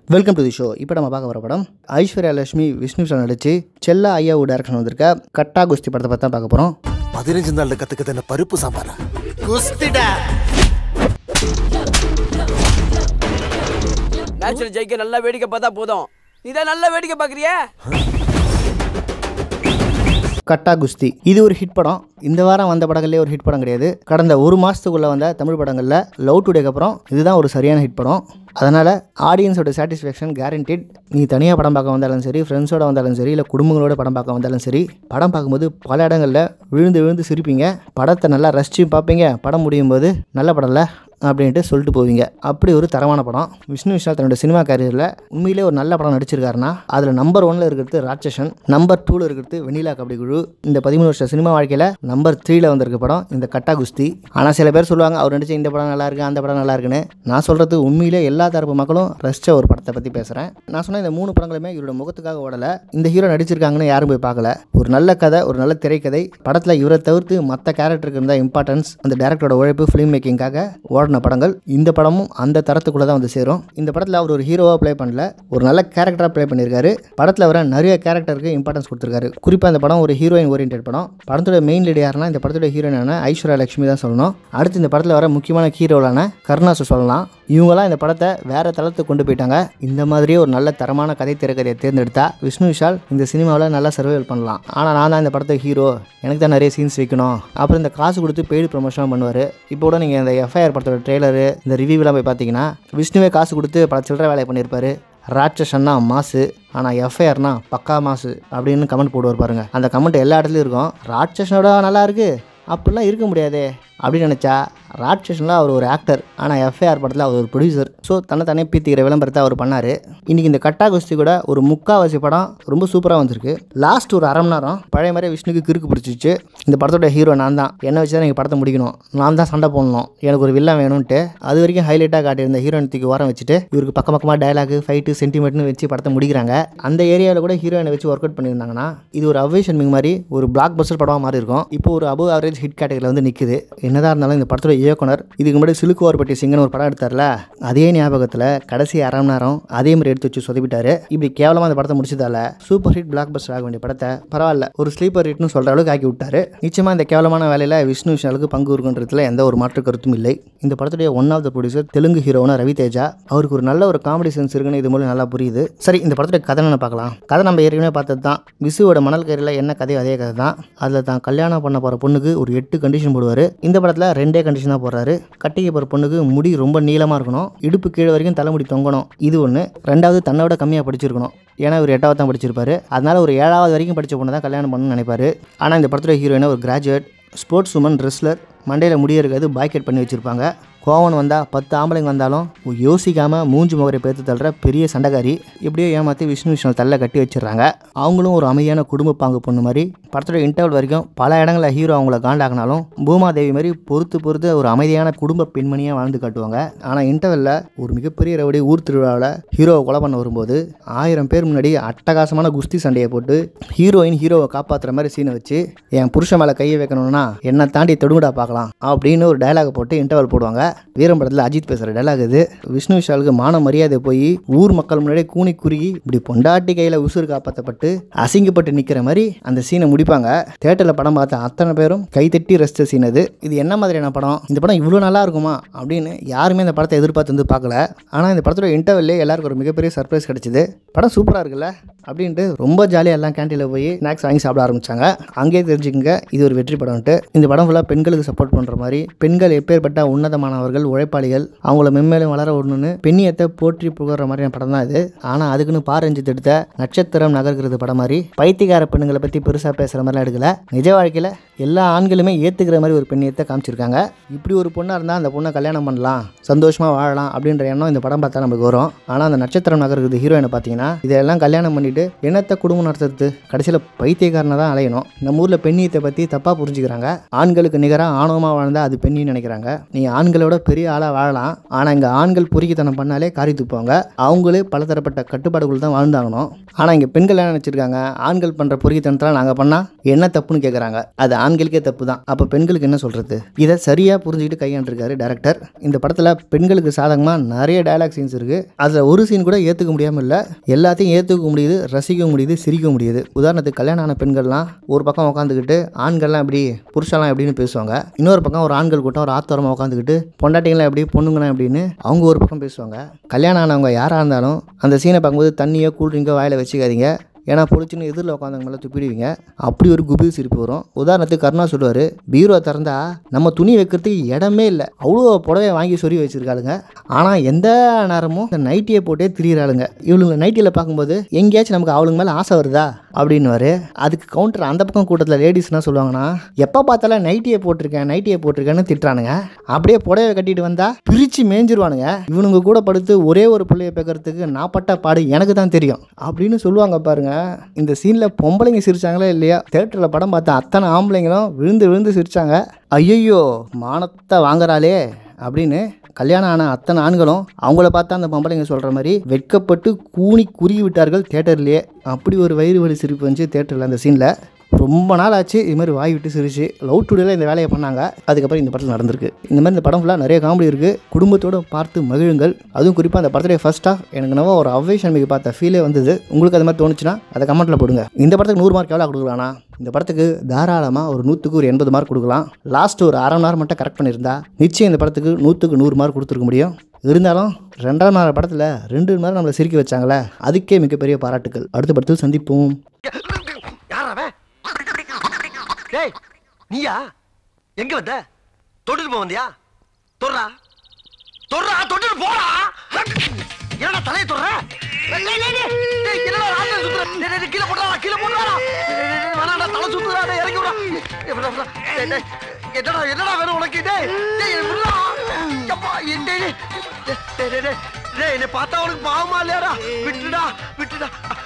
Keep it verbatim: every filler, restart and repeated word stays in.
Welcome to the show. இப்போ நம்ம பார்க்க வர படம் ஐஸ்வர்யா, லட்சுமி, விஷ்ணு நடிச்சு செல்லா ஐயாவு டைரக்ஷன் வந்திருக்க கட்டா குஸ்தி படத்தை பற்றி தான் பார்க்க போகிறோம். பதினஞ்சு நாள் கற்றுக்கிறது என்ன பருப்பு சாம்பாரா? குஸ்திடா நேச்சுரல் ஜெயிக்க நல்லா வேடிக்கை பார்த்தா போதும். இதான் நல்லா வேடிக்கை பார்க்குறியா? கட்டா குஸ்தி இது ஒரு ஹிட் படம். இந்த வாரம் வந்த படங்கள்லேயே ஒரு ஹிட் படம் கிடையாது. கடந்த ஒரு மாதத்துக்குள்ளே வந்த தமிழ் படங்களில் லவ் டுடேக்கு அப்புறம் இதுதான் ஒரு சரியான ஹிட் படம். அதனால் ஆடியன்ஸோட சாட்டிஸ்ஃபேக்ஷன் கேரண்டட். நீ தனியாக படம் பார்க்க வந்தாலும் சரி, ஃப்ரெண்ட்ஸோட வந்தாலும் சரி, இல்லை குடும்பங்களோட படம் பார்க்க வந்தாலும் சரி, படம் பார்க்கும்போது பல இடங்களில் விழுந்து விழுந்து சிரிப்பீங்க. படத்தை நல்லா ரசித்து பார்ப்பீங்க. படம் முடியும் போது நல்ல படம்ல அப்படின்ட்டு சொல்லிட்டு போவீங்க. அப்படி ஒரு தரமான படம். விஷ்ணு விஷால் தன்னோட சினிமா கேரியரில் உண்மையிலே ஒரு நல்ல படம் நடிச்சிருக்காருன்னா அதில் நம்பர் ஒன்ல இருக்கிறது ராட்சசன், நம்பர் டூவில் இருக்கிறது வெண்ணிலா கபடி குழு. இந்த பதிமூணு வருஷம் சினிமா வாழ்க்கையில் நம்பர் த்ரீல வந்திருக்க படம் இந்த கட்டா குஸ்தி. ஆனால் சில பேர் சொல்லுவாங்க அவர் நடிச்ச இந்த படம் நல்லா இருக்கு, அந்த படம் நல்லா இருக்குன்னு. நான் சொல்கிறது உண்மையிலே எல்லா தரப்பு மக்களும் ரசித்த ஒரு படத்தை பற்றி பேசுகிறேன். நான் சொன்ன இந்த மூணு படங்களுமே இவரோட முகத்துக்காக ஓடலை. இந்த ஹீரோ நடிச்சிருக்காங்கன்னு யாரும் போய் பார்க்கல. ஒரு நல்ல கதை, ஒரு நல்ல திரைக்கதை. படத்தில் இவரை தவிர்த்து மற்ற கேரக்டருக்கு இருந்தால் இம்பார்ட்டன்ஸ், அந்த டேரக்டரோட உழைப்பு, ஃபிலிம் மேக்கிங்காக ஓடின படங்கள். இந்த படமும் அந்த தரத்துக்குள்ள தான் வந்து சேரும். இந்த படத்தில் அவர் ஒரு ஹீரோவாக ப்ளே பண்ணல, ஒரு நல்ல கேரக்டராக ப்ளே பண்ணியிருக்காரு. படத்தில் வர நிறைய கேரக்டருக்கு இம்பார்ட்டன்ஸ் கொடுத்துருக்காரு. குறிப்பாக இந்த படம் ஒரு ஹீரோயின் ஓரியன்டட் படம். படத்தோட மெயின் லீட் யாருன்னா இந்த படத்தோட ஹீரோயினான ஐஸ்வர்யா, லட்சுமி தான் சொல்லணும். அடுத்து இந்த படத்தில் வர முக்கியமான ஹீரோலான கருணாசு சொல்லலாம். இவங்களாம் இந்த படத்தை வேற தளத்துக்கு கொண்டு போயிட்டாங்க. இந்த மாதிரியே ஒரு நல்ல தரமான கதை திரைக்கதையை தேர்ந்தெடுத்தா விஷ்ணு விஷால் இந்த சினிமாவில் நல்லா சர்வைவல் பண்ணலாம். ஆனால் நான் தான் இந்த படத்தை ஹீரோ, எனக்கு தான் நிறைய சீன்ஸ் வைக்கணும், அப்புறம் இந்த காசு கொடுத்து பெய்டு ப்ரொமோஷன் பண்ணுவார். இப்போ கூட நீங்கள் இந்த எஃப்ஐஆர் படத்தோட ட்ரெய்லரு, இந்த ரிவ்யூலாம் போய் பார்த்தீங்கன்னா விஷ்ணுவே காசு கொடுத்து பல சில்லற வேலையை பண்ணியிருப்பாரு. ராட்சசன்னா மாசு, ஆனால் எஃப்ஐஆர்னா பக்கா மாசு அப்படின்னு கமெண்ட் போடுவார் பாருங்க. அந்த கமெண்ட் எல்லா இடத்துலையும் இருக்கும். ராட்சசனோட நல்லா இருக்கு அப்படிலாம் இருக்க முடியாதே அப்படின்னு நினச்சா ராட்சசனில் அவர் ஒரு ஆக்டர், ஆனால் எஃப்ஐஆர் படத்தில் அவர் ஒரு ப்ரொடியூசர். ஸோ தன்னை தானே பீத்திக்கிற விளம்பரத்தை அவர் பண்ணார். இன்றைக்கி இந்த கட்டா குஸ்தி கூட ஒரு முக்காவாசி படம் ரொம்ப சூப்பராக வந்திருக்கு. லாஸ்ட் ஒரு அரை மணி நேரம் பழைய மாதிரி விஷ்ணுக்கு கிறுக்கு பிடிச்சிச்சு. இந்த படத்தோட ஹீரோ நான் தான், என்னை வச்சு தான் நீங்கள் படத்தை முடிக்கணும், நான் தான் சண்டை போடணும், எனக்கு ஒரு வில்லன் வேணும்ன்ட்டு அது வரைக்கும் ஹைலைட்டாக காட்டியிருந்த ஹீரோயின் தூக்கி ஓரம் வச்சுட்டு இவருக்கு பக்கம் பக்கமாக டயலாக், ஃபைட்டு, சென்டிமெண்ட்னு வச்சு படத்தை முடிக்கிறாங்க. அந்த ஏரியாவில் கூட ஹீரோயினை வச்சு ஒர்க் அவுட் பண்ணியிருந்தாங்கன்னா இது ஒரு அவேஷன் மிங் மாதிரி ஒரு பிளாக் பஸ்டர் படமாக மாதிரி இருக்கும். இப்போ ஒரு அபவ் ஆவரேஜ் ஹிட் கேட்டகரியில் வந்து நிற்குது. என்னதான் இருந்தாலும் இந்த படத்தோட இயக்குனர் இதுக்கு முன்னாடி சிலுக்குவார்பட்டி சிங்கன்னு ஒரு படம் எடுத்தார்ல, அதே ஞாபகத்தில் கடைசி அரை மணி நேரம் அதே மாதிரி எடுத்து வச்சு சொதப்பிட்டாரு. இப்படி கேவலமாக அந்த படத்தை முடிச்சதால சூப்பர் ஹிட் பிளாக் பஸ்டர் ஆக வேண்டிய படத்தை பரவாயில்ல ஒரு ஸ்லீப்பர் ஹிட்னு சொல்கிற அளவுக்கு ஆக்கி விட்டாரு. நிச்சயமாக இந்த கேவலமான வேலையில் விஷ்ணு விஷாலுக்கு பங்கு இருக்குன்றதுல எந்த ஒரு மாற்று கருத்தும் இல்லை. இந்த படத்துடைய one of the producer Telugu ஹீரோனா ரவி தேஜா. அவருக்கு ஒரு நல்ல ஒரு காமெடி சென்ஸ் இருக்குன்னு இது மூலம் நல்லா புரியுது. சரி, இந்த படத்துடைய கதை என்ன பார்க்கலாம். கதை நம்ம ஏற்கனவே பார்த்தது தான். விசுவோட மணல் கரையில் என்ன கதையோ அதே கதை தான். அதில் தான் கல்யாணம் பண்ண போகிற பொண்ணுக்கு ஒரு எட்டு கண்டிஷன் போடுவார். இந்த படத்தில் ரெண்டே கண்டிஷன் தான் போடுறாரு. கட்டிக்க போகிற பொண்ணுக்கு முடி ரொம்ப நீளமாக இருக்கணும், இடுப்பு கீழே வரைக்கும் தலைமுடி தொங்கணும், இது ஒன்று. ரெண்டாவது தன்னோட கம்மியாக படிச்சிருக்கணும், ஏன்னா ஒரு எட்டாவது தான் படிச்சிருப்பாரு. அதனால ஒரு ஏழாவது வரைக்கும் படித்த பொண்ணு தான் கல்யாணம் பண்ணணும்னு நினைப்பாரு. ஆனால் இந்த படத்தில் ஹீரோயினா ஒரு கிராஜுவேட், ஸ்போர்ட்ஸ் உமன், ரெஸ்லர், மண்டையில் முடிய இருக்காது, பாக்கெட் பண்ணி வச்சுருப்பாங்க. கோவன் வந்தால் பத்து ஆம்பளைங்க வந்தாலும் யோசிக்காமல் மூஞ்சி முகரை பேர்த்து தள்ளுற பெரிய சண்டைக்காரி. எப்படியோ ஏமாற்றி விஷ்ணு விஷால் தள்ள கட்டி வச்சிடறாங்க. அவங்களும் ஒரு அமைதியான குடும்ப பாங்கு பொண்ணு மாதிரி. படத்தோட இன்டர்வல் வரைக்கும் பல இடங்களில் ஹீரோ அவங்கள காண்டாக்கினாலும் பூமாதேவி மாதிரி பொறுத்து பொறுத்து ஒரு அமைதியான குடும்ப பெண்மணியாக வாழ்ந்து காட்டுவாங்க. ஆனால் இன்டர்வலில் ஒரு மிகப்பெரிய ரவுடி ஊர் திருவிழாவில் ஹீரோவை கொலை பண்ண வரும்போது ஆயிரம் பேர் முன்னாடி அட்டகாசமான குஸ்தி சண்டையை போட்டு ஹீரோயின் ஹீரோவை காப்பாற்றுற மாதிரி சீனை வச்சு என் புருஷன் மேலே கையை வைக்கணும்னா என்னை தாண்டி தொடுங்கடா பார்க்கலாம் அப்படின்னு ஒரு டயலாக் போட்டு இன்டர்வல் போடுவாங்க. வீரம் படத்தில் அஜித் பேசுகிற டயலாக் இது. விஷ்ணு விஷாலுக்கு மான மரியாதை போய் ஊர் மக்கள் முன்னாடி கூனி குறுகி இப்படி பொண்டாட்டி கையில் உசுறு காப்பாற்றப்பட்டு அசிங்கப்பட்டு நிற்கிற மாதிரி அந்த சீனை முடிப்பாங்க. தேட்டரில் படம் பார்த்த அத்தனை பேரும் கைத்தட்டி ரசித்த சீன் அது. இது என்ன மாதிரியான படம், இந்த படம் இவ்வளோ நல்லா இருக்குமா அப்படின்னு யாருமே இந்த படத்தை எதிர்பார்த்து வந்து பார்க்கல. ஆனால் இந்த படத்தோட இன்டர்வல்லே எல்லாருக்கும் ஒரு மிகப்பெரிய சர்ப்ரைஸ் கிடைச்சிது. படம் சூப்பராக இருக்குல்ல அப்படின்ட்டு ரொம்ப ஜாலியாக எல்லாம் கேன்டீனில் போய் ஸ்நாக்ஸ் வாங்கி சாப்பிட ஆரம்பித்தாங்க. அங்கேயே தெரிஞ்சுக்கங்க இது ஒரு வெற்றி படம்ட்டு. இந்த படம் ஃபுல்லாக பெண்களுக்கு சப்போர்ட் பண்ணுற மாதிரி, பெண்கள் எப்பேற்பட்ட உன்னதமானவர்கள், உழைப்பாளிகள், அவங்கள மென்மேலும் வளர விடணும்னு பெண்ணியத்தை போற்றி புகழ்ற மாதிரியான படம் தான் இது. ஆனால் அதுக்குன்னு பாரஞ்சித் எடுத்த நட்சத்திரம் நகர்கிறது படம் மாதிரி பைத்தியக்கார பெண்களை பற்றி பெருசாக பேசுகிற மாதிரிலாம் எடுக்கல. நிஜ வாழ்க்கையில் எல்லா ஆண்களுமே ஏற்றுக்கிற மாதிரி ஒரு பெண்ணியத்தை காமிச்சிருக்காங்க. இப்படி ஒரு பொண்ணாக இருந்தால் அந்த பொண்ணை கல்யாணம் பண்ணலாம், சந்தோஷமாக வாழலாம் அப்படின்ற எண்ணம் இந்த படம் பார்த்தா நமக்கு வரும். ஆனால் அந்த நட்சத்திரம் நகர்கிறது ஹீரோயினை பார்த்தீங்கன்னா இதெல்லாம் கல்யாணம் பண்ணிட்டு என்னத்தை குடும்பம் நடத்துறது, கடைசியில் பைத்தியக்காரனை தான் அலையணும். நம்ம ஊரில் பெண்ணியத்தை பற்றி தப்பாக புரிஞ்சுக்கிறாங்க. ஆண்களுக்கு நிகராக ஆணவமாக வாழ்ந்தால் அது பெண்ணின்னு நினைக்கிறாங்க. நீ ஆண்களோட கூட பெரிய ஆளாக வாழலாம். ஆனால் இங்கே ஆண்கள் பொறுக்கித்தனம் பண்ணாலே காரி துப்பாங்க. அவங்களே பலதரப்பட்ட கட்டுப்பாடுகள் தான் வாழ்ந்தாகணும். ஆனால் இங்கே பெண்கள் என்ன நினச்சிருக்காங்க, ஆண்கள் பண்ணுற பொறுக்கித்தனத்தில் நாங்கள் பண்ணால் என்ன தப்புன்னு கேட்குறாங்க. அது ஆண்களுக்கே தப்பு தான். அப்போ பெண்களுக்கு என்ன சொல்கிறது? இதை சரியாக புரிஞ்சுக்கிட்டு கையாண்டிருக்காரு டேரக்டர். இந்த படத்தில் பெண்களுக்கு சாதகமாக நிறைய டயலாக் சீன்ஸ் இருக்குது. அதில் ஒரு சீன் கூட ஏற்றுக்க முடியாமல் இல்லை, எல்லாத்தையும் ஏற்றுக்க முடியுது, ரசிக்க முடியுது, சிரிக்க முடியுது. உதாரணத்துக்கு கல்யாணம் ஆன பெண்கள்லாம் ஒரு பக்கம் உட்காந்துக்கிட்டு ஆண்கள்லாம் எப்படி புருஷன்லாம் எப்படின்னு பேசுவாங்க, இன்னொரு பக்கம் ஒரு ஆண்கள் கூட்டம் ஒரு ஆத்தோரமாக உட்காந்துக்கிட்டு பொண்டாட்டிங்களாம் எப்படி பொண்ணுங்களாம் எப்படின்னு அவங்க ஒரு பக்கம் பேசுவாங்க. கல்யாணம் ஆனவங்க யாராக இருந்தாலும் அந்த சீனை பார்க்கும்போது தண்ணியோ கூல்ட்ரிங்கோ வாயில் வச்சுக்காதீங்க. ஏன்னா பொழிச்சுன்னு எதிரில் உட்காந்தவங்க மேலே துப்பிடுவீங்க. அப்படி ஒரு குபி சிரிப்பு வரும். உதாரணத்துக்கு கருணா சொல்லுவார், பீரோ திறந்தா நம்ம துணி வைக்கிறதுக்கு இடமே இல்லை, அவ்வளோ புடவை வாங்கி சொறி வச்சிருக்காளுங்க. ஆனால் எந்த நேரமும் இந்த நைட்டியை போட்டே திரியிறாளுங்க. இவளுங்க நைட்டியில் பார்க்கும்போது எங்கேயாச்சும் நமக்கு அவளுங்க மேலே ஆசை வருதா அப்படின்னுவாரு. அதுக்கு கவுண்டர் அந்த பக்கம் கூட்டத்தில் லேடிஸ் என்ன சொல்லுவாங்கன்னா, எப்போ பார்த்தாலும் நைட்டியை போட்டிருக்கேன் நைட்டியை போட்டிருக்கேன்னு திட்டுறானுங்க. அப்படியே புடவை கட்டிட்டு வந்தா பிரித்து மேய்ஞ்சிருவானுங்க. இவனுங்க கூட படுத்து ஒரே ஒரு பிள்ளையை பேக்கிறதுக்கு நான் பட்ட பாடு எனக்கு தான் தெரியும் அப்படின்னு சொல்லுவாங்க பாருங்க. இந்த சீன்ல பொம்பளைங்க சிரிச்சாங்களா இல்லையா, தியேட்டர்ல படம் பார்த்த அத்தனை ஆம்பளைங்களும் விழுந்து விழுந்து சிரிச்சாங்க. ஐயோ மானத்தை வாங்குறாளே அப்படின்னு கல்யாணம் ஆன அத்தனை ஆண்களும் அவங்கள பார்த்தா அந்த பொம்பளைங்க சொல்கிற மாதிரி வெட்கப்பட்டு கூனி குறுகி விட்டார்கள் தியேட்டர்லேயே. அப்படி ஒரு வயிறு வலி சிரிப்பு வந்துச்சு தியேட்டரில் அந்த சீனில். ரொம்ப நாள் ஆச்சு இது மாதிரி வாய் விட்டு சிரிச்சு. லவ் டுடேல இந்த வேலையை பண்ணாங்க. அதுக்கப்புறம் இந்த படத்தில் நடந்திருக்கு. இந்த மாதிரி இந்த படம் ஃபுல்லாக நிறைய காமெடி இருக்குது. குடும்பத்தோடு பார்த்து மகிழுங்கள். அதுவும் குறிப்பாக அந்த படத்துடைய ஃபர்ஸ்ட் ஆஃப் எனக்கு நம்ம ஒரு அவ்வேஷன் மிக பார்த்த ஃபீலே வந்தது. உங்களுக்கு அது மாதிரி தோணுச்சுன்னா அதை கமெண்ட்டில் போடுங்க. இந்த படத்துக்கு நூறு மார்க் எவ்வளோ கொடுக்கலாம்னா, இந்த படத்துக்கு தாராளமாக ஒரு நூற்றுக்கு ஒரு எண்பது மார்க் கொடுக்கலாம். லாஸ்ட் ஒரு அரை மணி நேரம் மட்டும் கரெக்ட் பண்ணியிருந்தா நிச்சயம் இந்த படத்துக்கு நூற்றுக்கு நூறு மார்க் கொடுத்துருக்க முடியும். இருந்தாலும் ரெண்டாம் நேரம் படத்தில் ரெண்டு மணி நேரம் நம்மளை சிரிக்க வச்சாங்களே, அதுக்கே மிகப்பெரிய பாராட்டுகள். அடுத்த படத்தில் சந்திப்போம். டேய் நீயா எங்க வந்த? தொட்டுட்டு போ வந்தியா? தொடுறா தொடுறா தொட்டுட்டு போடா. என்னடா தலைய தொடுற? டேய் என்னடா ராஜா சுத்துற? டேய் கீழ போடா கீழ போடா. வேணாடா தலை சுத்துறா. டேய் இறங்கி விடா. டேய் டேய் என்னடா என்னடா வேணும் உனக்கு? டேய் டேய் விடுடா. அப்பா டேய் டேய் டேய் டேய் என்ன பார்த்தா உனக்கு பாவமா இல்லையாடா? விட்டுடா விட்டுடா.